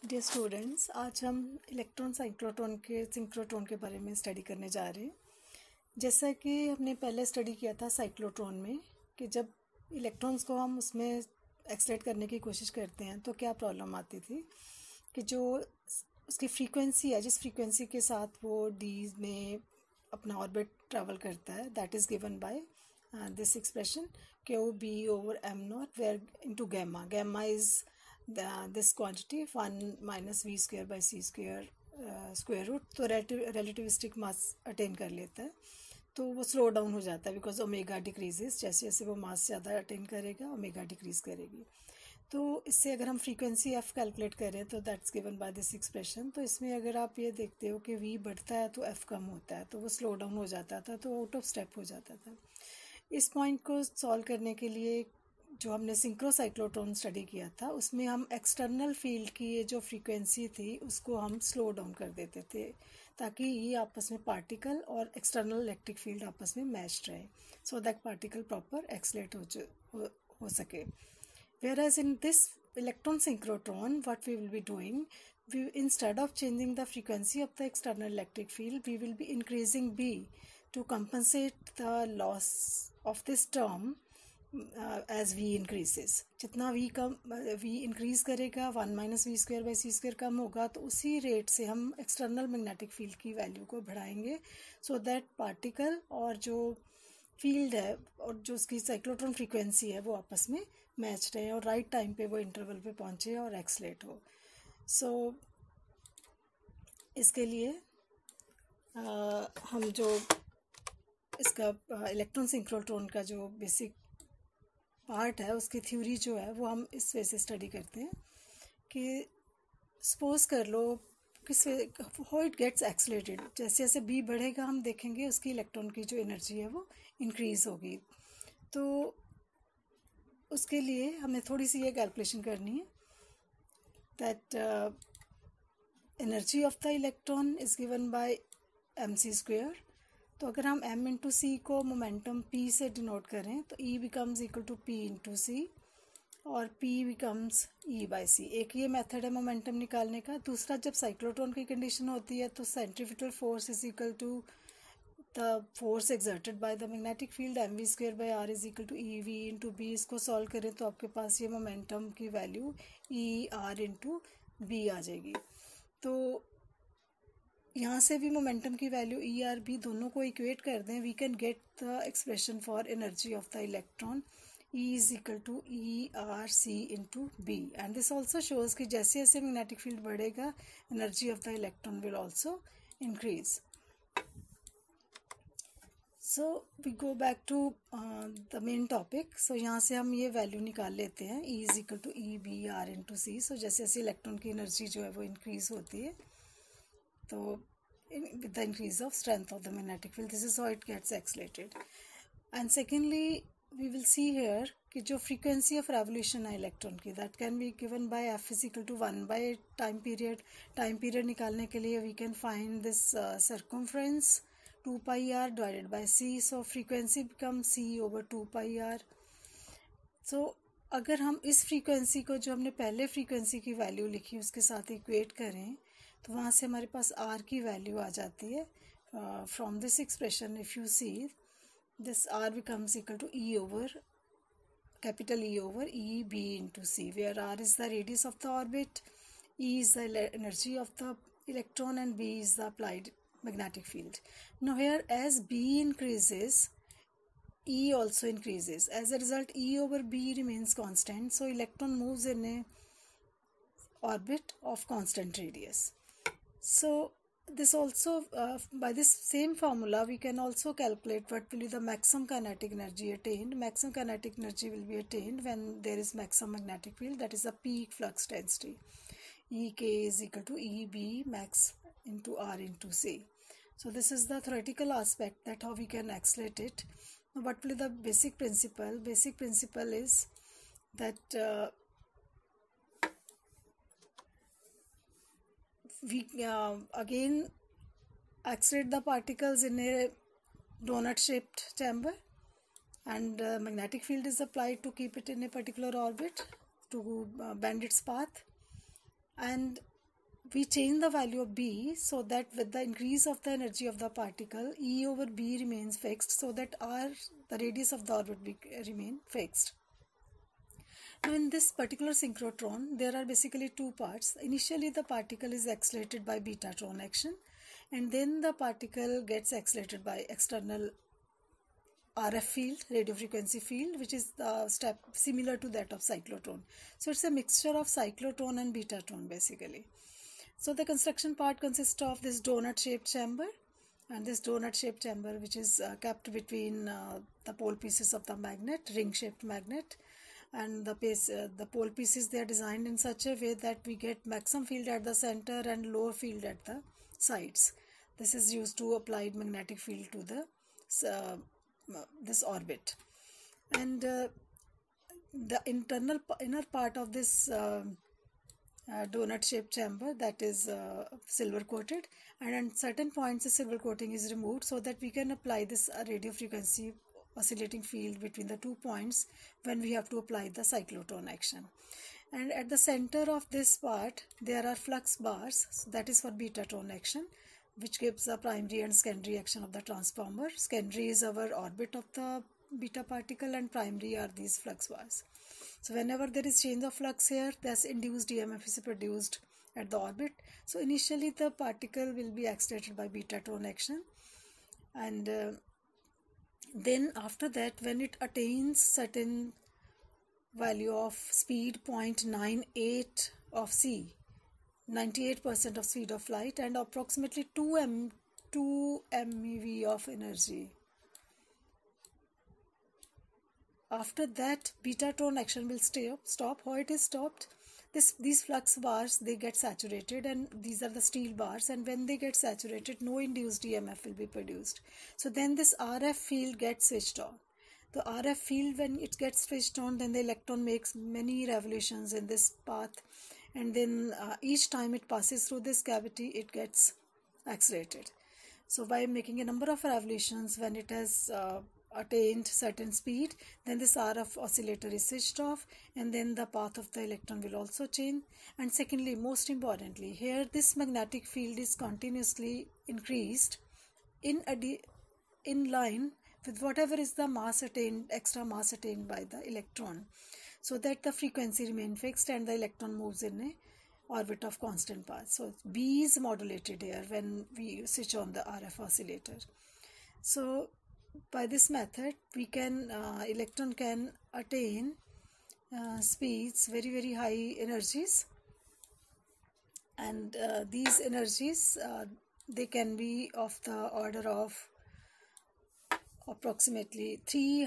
Dear students, आज हम electron synchrotron के बारे में स्टडी करने जा रहे हैं। जैसा कि हमने पहले स्टडी किया था साइक्लोट्रॉन में कि जब इलेक्ट्रॉन्स को हम उसमें एक्सलेट करने की कोशिश करते हैं तो क्या प्रॉब्लम आती थी कि जो उसकी फ्रीक्वेंसी है, जिस फ्रीक्वेंसी के साथ वो डी में अपना ऑर्बिट ट्रैवल करता है, that is given by this expression Q B over M not where into gamma. Gamma is this quantity 1 minus v square by c square square root, तो relativistic mass अटेन कर लेता है तो वो slow down हो जाता है because omega decreases. जैसे जैसे वो मास ज़्यादा अटेन करेगा ओमेगा डिक्रीज करेगी। तो इससे अगर हम फ्रीक्वेंसी एफ कैलकुलेट करें तो that's given by this expression. तो इसमें अगर आप ये देखते हो कि वी बढ़ता है तो एफ कम होता है, तो वो स्लो डाउन हो जाता था, तो आउट ऑफ स्टेप हो जाता था। इस पॉइंट को सॉल्व करने के लिए जो हमने सिंक्रोसाइक्लोट्रॉन स्टडी किया था उसमें हम एक्सटर्नल फील्ड की ये जो फ्रीक्वेंसी थी उसको हम स्लो डाउन कर देते थे ताकि ये आपस में पार्टिकल और एक्सटर्नल इलेक्ट्रिक फील्ड आपस में मैच्ड रहे, so that particle proper accelerate हो सके। Whereas in this electron synchrotron, what we will be doing, instead of changing the frequency of the external electric field, we will be increasing B to compensate the loss of this term as V increases. जितना V increase करेगा 1 minus v square by c square कम होगा, तो उसी rate से हम external magnetic field की value को बढ़ाएंगे सो दैट पार्टिकल और जो फील्ड है और जो उसकी साइक्लोट्रॉन फ्रीक्वेंसी है वो आपस में मैच रहे और राइट टाइम पे वो इंटरवल पे पहुंचे और एक्सलेट हो। सो इसके लिए हम जो इसका इलेक्ट्रॉन सिंक्रोट्रॉन का जो बेसिक पार्ट है उसकी थ्योरी जो है वो हम इस वे से स्टडी करते हैं कि सपोज कर लो किस हाउ इट गेट्स एक्सलेटेड। जैसे जैसे बी बढ़ेगा हम देखेंगे उसकी इलेक्ट्रॉन की जो एनर्जी है वो इंक्रीज होगी। तो उसके लिए हमें थोड़ी सी ये कैलकुलेशन करनी है that energy of the electron is given by M C square. तो अगर हम m इंटू सी को मोमेंटम p से डिनोट करें तो E becomes equal to p into C और P becomes E by C. एक ये मेथड है मोमेंटम निकालने का। दूसरा, जब साइक्लोट्रॉन की कंडीशन होती है तो centrifugal force is equal to the force exerted by the magnetic field M V square by R is equal to E V into B. इसको सॉल्व करें तो आपके पास ये मोमेंटम की value E R into B आ जाएगी। तो यहाँ से भी मोमेंटम की वैल्यू ई आर बी दोनों को इक्वेट कर दें, we can get the expression for energy of the electron E is equal to E R C into B, and this also shows कि जैसे जैसे मैग्नेटिक फील्ड बढ़ेगा energy of the electron will also increase. So we go back to the main topic. So यहाँ से हम ये value निकाल लेते हैं E is equal to E B R into C। सो जैसे जैसे इलेक्ट्रॉन की एनर्जी जो है वो इंक्रीज होती है तो with the increase of strength of the magnetic field, this is how it gets accelerated. And secondly, we will see here कि जो frequency of revolution है इलेक्ट्रॉन की that can be given by f is equal to 1 by time period. time period निकालने के लिए we can find this circumference 2 pi r divided by c, so frequency becomes c over 2 pi r. so अगर हम इस frequency को जो हमने पहले फ्रीक्वेंसी की वैल्यू लिखी उसके साथ इक्वेट करें तो वहाँ से हमारे पास r की वैल्यू आ जाती है। From this expression if you see this r becomes equal to E over capital E over E B into C, where r is the radius of the orbit, E is the energy of the electron, and B is the applied magnetic field. Now here as B increases, E also increases. As a result, E over B remains constant, so electron moves in a orbit of constant radius. So this also by this same formula we can also calculate what will be the maximum kinetic energy attained. Maximum kinetic energy will be attained when there is maximum magnetic field, that is the peak flux density. Ek is equal to Eb max into R into C. So this is the theoretical aspect, that how we can accelerate it. Now what will be the basic principle? Basic principle is that we again accelerate the particles in a donut shaped chamber, and magnetic field is applied to keep it in a particular orbit to bend its path, and we change the value of B so that with the increase of the energy of the particle, E over B remains fixed, so that the radius of the orbit remain fixed. Now in this particular synchrotron, there are basically two parts. Initially the particle is accelerated by betatron action, and then the particle gets accelerated by external RF field, radio frequency field, which is the step similar to that of cyclotron. So it's a mixture of cyclotron and betatron basically. So the construction part consists of this donut shaped chamber, and this donut shaped chamber which is kept between the pole pieces of the magnet, ring shaped magnet, and the pole pieces, they are designed in such a way that we get maximum field at the center and lower field at the sides. This is used to apply magnetic field to the this orbit. And the inner part of this donut shaped chamber, that is silver coated, and at certain points the silver coating is removed so that we can apply this radio frequency oscillating field between the 2 points when we have to apply the cyclotron action. And at the center of this part there are flux bars, so that is for betatron action, which gives the primary and secondary action of the transformer. Secondary is our orbit of the beta particle, and primary are these flux bars. So whenever there is change of flux here, this induced EMF is produced at the orbit. So initially the particle will be accelerated by betatron action, and then after that, when it attains certain value of speed 0.98 of c, 98% of speed of light, and approximately 2 MeV of energy. After that, betatron action will stop. How it is stopped? These flux bars, they get saturated, and these are the steel bars, and when they get saturated, no induced EMF will be produced. So then this RF field gets switched on. The RF field, when it gets switched on, then the electron makes many revolutions in this path, and then each time it passes through this cavity, it gets accelerated. So by making a number of revolutions, when it has attained certain speed, then this RF oscillator is switched off, and then the path of the electron will also change. And secondly, most importantly, here this magnetic field is continuously increased in line with whatever is the mass attained, extra mass attained by the electron, so that the frequency remains fixed and the electron moves in a orbit of constant path. So B is modulated here when we switch on the RF oscillator. So by this method, we can electron can attain speeds, very high energies, and these energies they can be of the order of approximately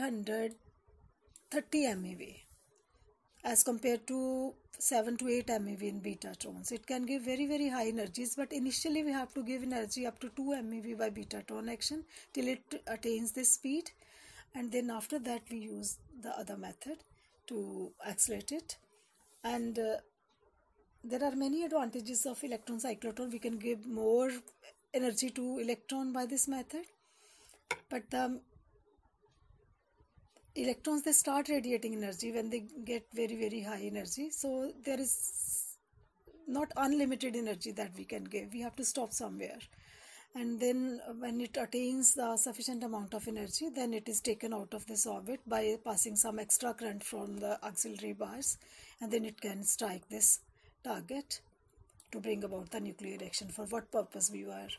330 MeV as compared to 7 to 8 MeV in betatrons. It can give very high energies, but initially we have to give energy up to 2 MeV by betatron action till it attains this speed, and then after that we use the other method to accelerate it. And there are many advantages of electron cyclotron. We can give more energy to electron by this method, but the electrons, they start radiating energy when they get very high energy. So there is not unlimited energy that we can give. We have to stop somewhere, and then when it attains the sufficient amount of energy, then it is taken out of this orbit by passing some extra current from the auxiliary bars, and then it can strike this target to bring about the nuclear reaction, for what purpose we were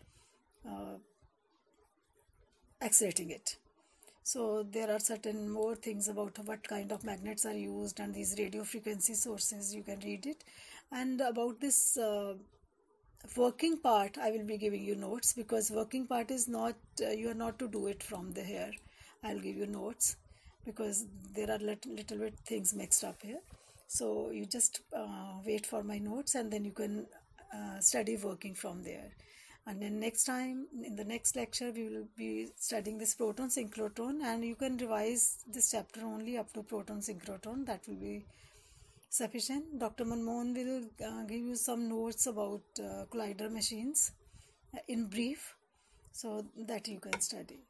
accelerating it. So there are certain more things about what kind of magnets are used and these radio frequency sources. You can read it. And about this working part, I will be giving you notes, because working part is not, you are not to do it from the here. I'll give you notes because there are little bit things mixed up here. So you just wait for my notes, and then you can study working from there. And then next time, in the next lecture, we will be studying this proton synchrotron, and you can revise this chapter only up to proton synchrotron. That will be sufficient. Dr. Manmohan will give you some notes about collider machines in brief, so that you can study.